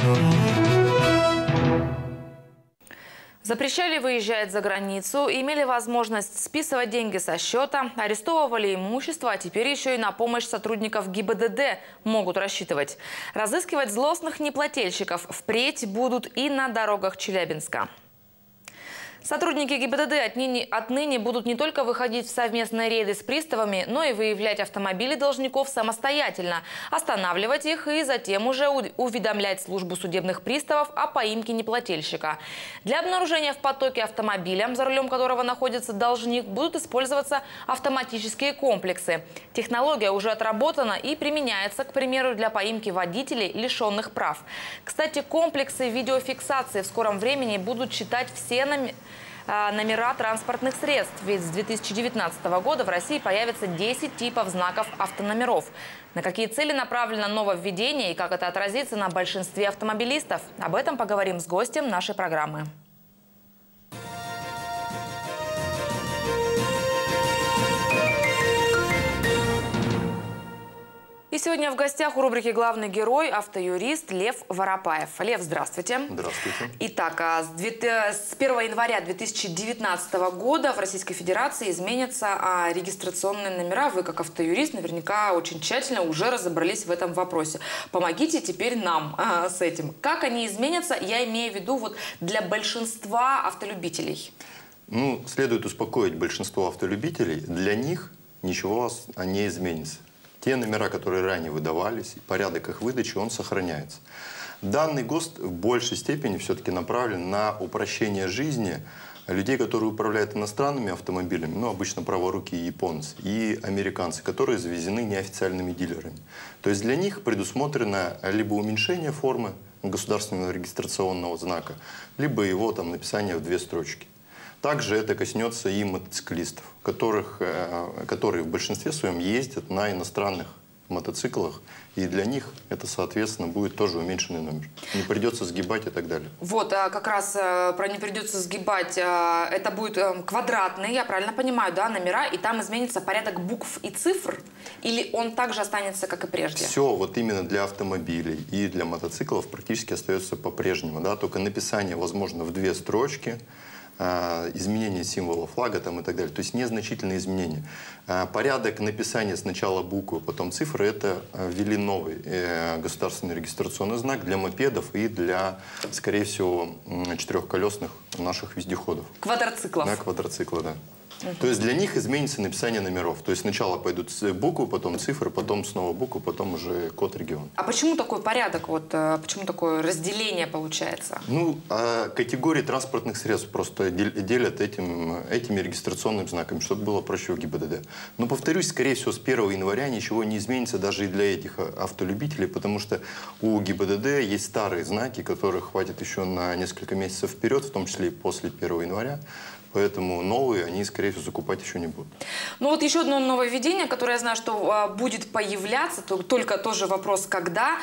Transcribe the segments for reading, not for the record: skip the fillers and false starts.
Запрещали выезжать за границу, имели возможность списывать деньги со счета, арестовывали имущество, а теперь еще и на помощь сотрудников ГИБДД могут рассчитывать. Разыскивать злостных неплательщиков впредь будут и на дорогах Челябинска. Сотрудники ГИБДД отныне будут не только выходить в совместные рейды с приставами, но и выявлять автомобили должников самостоятельно, останавливать их и затем уже уведомлять службу судебных приставов о поимке неплательщика. Для обнаружения в потоке автомобиля, за рулем которого находится должник, будут использоваться автоматические комплексы. Технология уже отработана и применяется, к примеру, для поимки водителей, лишенных прав. Кстати, комплексы видеофиксации в скором времени будут читать все номера транспортных средств, ведь с 2019 года в России появится 10 типов знаков автономеров. На какие цели направлено нововведение и как это отразится на большинстве автомобилистов? Об этом поговорим с гостем нашей программы. И сегодня в гостях у рубрики «Главный герой» автоюрист Лев Воропаев. Лев, здравствуйте. Здравствуйте. Итак, с 1 января 2019 года в Российской Федерации изменятся регистрационные номера. Вы, как автоюрист, наверняка очень тщательно уже разобрались в этом вопросе. Помогите теперь нам с этим. Как они изменятся, я имею в виду для большинства автолюбителей? Ну, следует успокоить большинство автолюбителей. Для них ничего не изменится. Те номера, которые ранее выдавались, порядок их выдачи, он сохраняется. Данный ГОСТ в большей степени все-таки направлен на упрощение жизни людей, которые управляют иностранными автомобилями, ну, обычно праворукие японцы и американцы, которые завезены неофициальными дилерами. То есть для них предусмотрено либо уменьшение формы государственного регистрационного знака, либо его написание в 2 строчки. Также это коснется и мотоциклистов, которые в большинстве своем ездят на иностранных мотоциклах. И для них это, соответственно, будет тоже уменьшенный номер. Не придется сгибать и так далее. Вот, как раз про не придется сгибать, это будет квадратные, я правильно понимаю, да, номера, и там изменится порядок букв и цифр? Или он также останется, как и прежде? Все вот именно для автомобилей и для мотоциклов практически остается по-прежнему. Да? Только написание возможно в 2 строчки, изменение символа флага и так далее. То есть незначительные изменения. Порядок написания сначала буквы, потом цифры, это ввели новый государственный регистрационный знак для мопедов и для, скорее всего, 4-колесных наших вездеходов. Квадроциклов. Да, квадроциклы, да. То есть для них изменится написание номеров. То есть сначала пойдут буквы, потом цифры, потом снова буквы, потом уже код региона. А почему такой порядок? Почему такое разделение получается? Ну, категории транспортных средств просто делят этими регистрационными знаками, чтобы было проще в ГИБДД. Но, повторюсь, скорее всего, с 1 января ничего не изменится даже и для этих автолюбителей, потому что у ГИБДД есть старые знаки, которых хватит еще на несколько месяцев вперед, в том числе и после 1 января. Поэтому новые они, скорее всего, закупать еще не будут. Ну вот еще одно нововведение, которое я знаю, что будет появляться, только тоже вопрос, когда.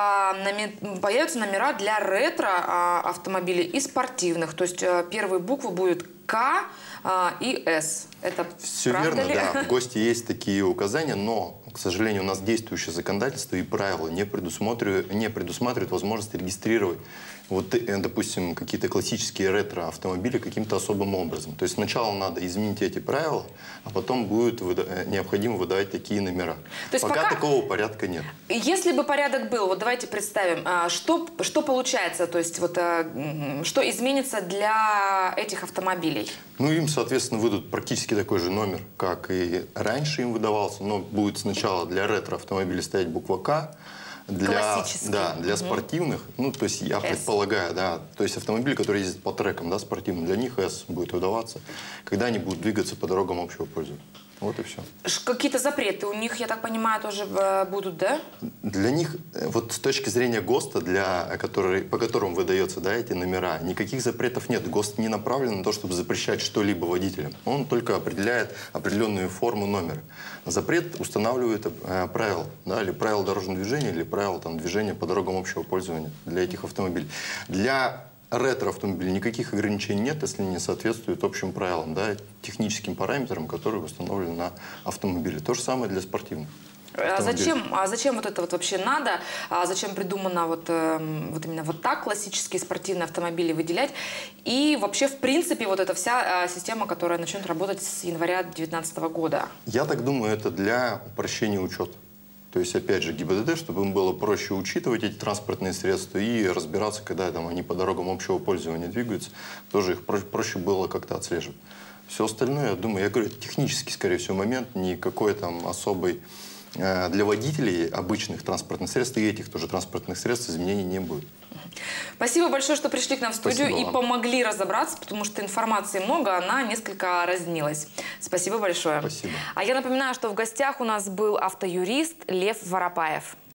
Появятся номера для ретро-автомобилей и спортивных. То есть первые буквы будут К и С. Это все верно, да. В ГОСТе есть такие указания, но, к сожалению, у нас действующее законодательство и правила не предусматривают возможность регистрировать допустим, какие-то классические ретро-автомобили каким-то особым образом. То есть сначала надо изменить эти правила, а потом будет необходимо выдавать такие номера. То есть пока такого порядка нет. Если бы порядок был, давайте представим, что получается, то есть что изменится для этих автомобилей? Ну, им, соответственно, выдадут практически такой же номер, как и раньше им выдавался, но будет сначала для ретро-автомобилей стоять буква К. Для спортивных, ну, то есть я предполагаю, да, то есть автомобили, которые ездят по трекам, да, спортивным, для них S будет выдаваться, когда они будут двигаться по дорогам общего пользования. Вот и все. Какие-то запреты у них, я так понимаю, тоже будут, да? Для них, с точки зрения ГОСТа, по которому выдаются, да, эти номера, никаких запретов нет. ГОСТ не направлен на то, чтобы запрещать что-либо водителям. Он только определяет определенную форму номера. Запрет устанавливает правила, да, или правила дорожного движения, или правила движения по дорогам общего пользования для этих автомобилей. Для ретро-автомобилей никаких ограничений нет, если не соответствуют общим правилам, да, техническим параметрам, которые установлены на автомобиле. То же самое для спортивных. автомобиль. Зачем вот это вот вообще надо? Зачем придумано вот именно вот так классические спортивные автомобили выделять? И вообще, в принципе, вот эта вся система, которая начнет работать с января 2019 года? Я так думаю, это для упрощения учета. То есть, опять же, ГИБДД, чтобы им было проще учитывать эти транспортные средства и разбираться, когда там, они по дорогам общего пользования двигаются, тоже их проще было как-то отслеживать. Все остальное, я думаю, я говорю, технический, скорее всего, момент, никакой там особый для водителей обычных транспортных средств и этих тоже транспортных средств изменений не будет. Спасибо большое, что пришли к нам в студию и помогли разобраться, потому что информации много, она несколько разнилась. Спасибо большое. Спасибо. А я напоминаю, что в гостях у нас был автоюрист Лев Воропаев.